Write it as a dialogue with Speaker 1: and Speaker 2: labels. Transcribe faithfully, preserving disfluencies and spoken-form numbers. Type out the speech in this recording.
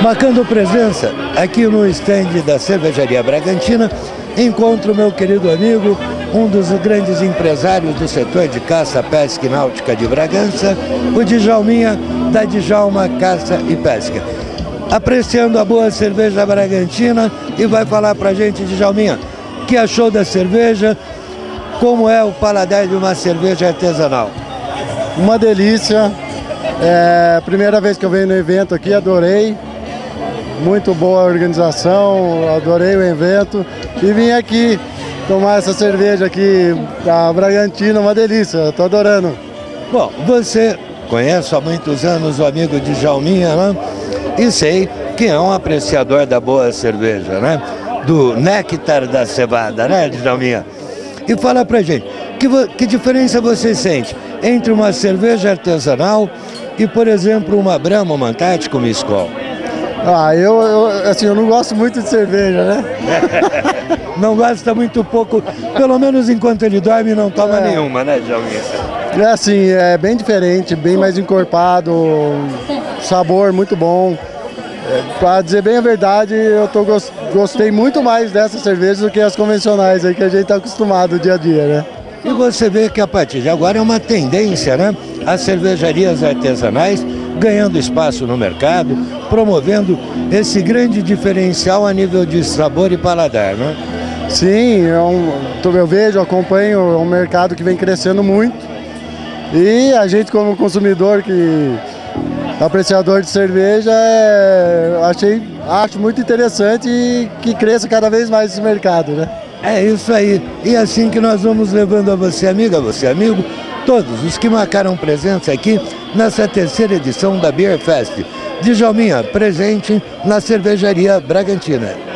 Speaker 1: Marcando presença aqui no estande da Cervejaria Bragantina, encontro meu querido amigo, um dos grandes empresários do setor de caça, pesca e náutica de Bragança, o Djalminha, da Djalma Caça e Pesca. Apreciando a boa cerveja Bragantina, e vai falar pra gente, Djalminha, o que achou da cerveja, como é o paladar de uma cerveja artesanal.
Speaker 2: Uma delícia, é a primeira vez que eu venho no evento aqui, adorei. Muito boa a organização, adorei o evento e vim aqui tomar essa cerveja aqui da Bragantina, uma delícia, estou adorando.
Speaker 1: Bom, você conhece há muitos anos o amigo Djalminha, né? E sei que é um apreciador da boa cerveja, né? Do néctar da cevada, né, Djalminha? E fala pra gente, que, que diferença você sente entre uma cerveja artesanal e, por exemplo, uma Brahma, uma Antártica, uma Skol?
Speaker 2: Ah, eu, eu, assim, eu não gosto muito de cerveja, né?
Speaker 1: Não gosta muito pouco, pelo menos enquanto ele dorme não toma é. nenhuma, né, Djalminha?
Speaker 2: É assim, é bem diferente, bem mais encorpado, sabor muito bom. É, pra dizer bem a verdade, eu tô, gostei muito mais dessas cervejas do que as convencionais aí que a gente tá acostumado dia a dia, né?
Speaker 1: E você vê que a partir de agora é uma tendência, né? As cervejarias artesanais ganhando espaço no mercado, promovendo esse grande diferencial a nível de sabor e paladar, né?
Speaker 2: Sim, é um, eu vejo, acompanho, é um mercado que vem crescendo muito e a gente como consumidor, que apreciador de cerveja, é, achei, acho muito interessante e que cresça cada vez mais esse mercado, né?
Speaker 1: É isso aí, e assim que nós vamos levando a você, amiga, a você, amigo, todos os que marcaram presença aqui nessa terceira edição da Beer Fest. Djalminha, presente na Cervejaria Bragantina.